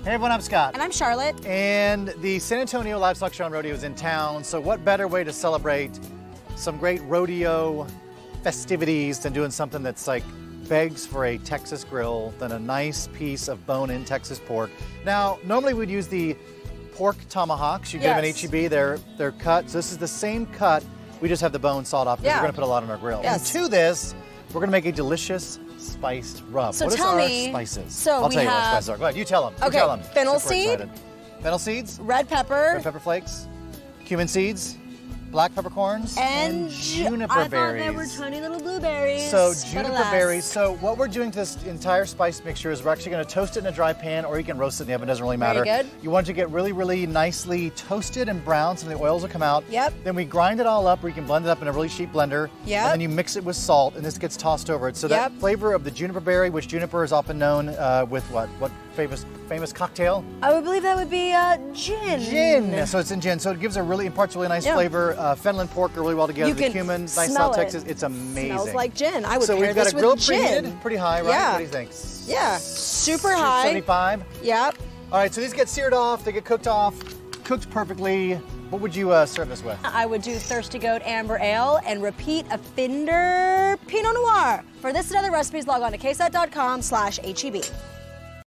Hey everyone, I'm Scott. And I'm Charlotte. And the San Antonio Livestock Show and Rodeo is in town, so what better way to celebrate some great rodeo festivities than doing something that's like begs for a Texas grill than a nice piece of bone-in Texas pork. Now, normally we'd use the pork tomahawks. You get them in H-E-B, they're cut. So this is the same cut, we just have the bone sawed off because we're gonna put a lot on our grill. Yes. And to this, we're gonna make a delicious spiced rub. So what tell is me, our spices? so I'll we tell you what our have- spices are. Go ahead, you tell them. Okay, You tell them. fennel Super seed. excited. Fennel seeds, Red pepper. red pepper flakes, cumin seeds, black peppercorns, and juniper I berries. thought they were tiny little blueberries. So but juniper alas. berries. So what we're doing to this entire spice mixture is we're actually going to toast it in a dry pan, or you can roast it in the oven. Doesn't really matter. Very good. You want it to get really, really nicely toasted and brown, so the oils will come out. Yep. Then we grind it all up, or you can blend it up in a really cheap blender. Yep. And then you mix it with salt, and this gets tossed over it. So that flavor of the juniper berry, which juniper is often known with what? What famous cocktail? I would believe that would be gin. Gin. So it's in gin. So it gives imparts a really nice flavor. Fennel and pork go really well together. You the can cumin, nice smell South it. Texas. It's amazing. Smells like gin. I would So pair we've got this a grill with gin. preheated, pretty high, right? Yeah. What do you think? Yeah, super high. 75. Yep. All right, so these get seared off. They get cooked off, cooked perfectly. What would you serve this with? I would do Thirsty Goat Amber Ale and repeat a Finder Pinot Noir. For this and other recipes, log on to ksat.com/HEB.